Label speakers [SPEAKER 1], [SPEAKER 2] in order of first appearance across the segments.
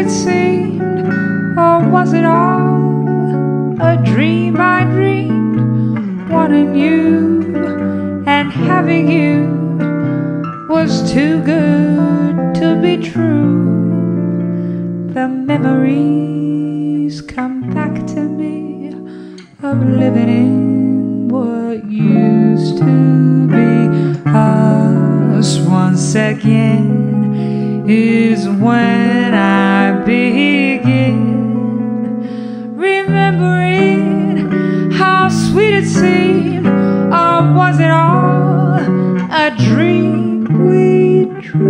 [SPEAKER 1] it seemed, or was it all a dream I dreamed? Wanting you and having you was too good to be true. The memories come back to me of living in what used to be. Us once again is when I begin remembering how sweet it seemed, or was it all a dream we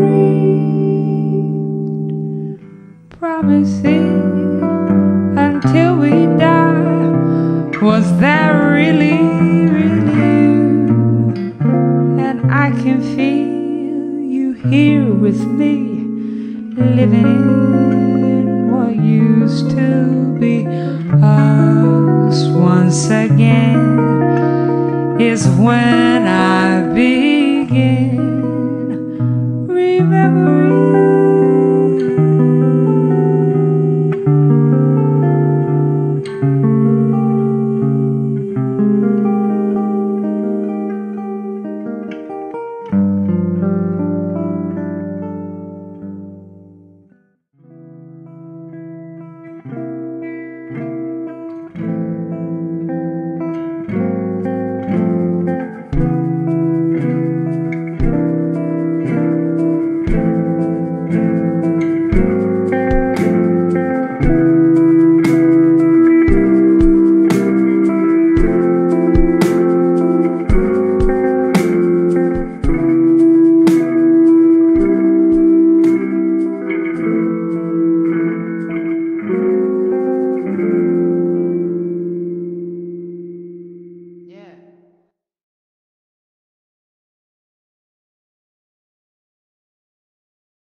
[SPEAKER 1] dreamed? Promising until we die, was that really you? And I can feel you here with me, living in what used to be. Us once again is when I begin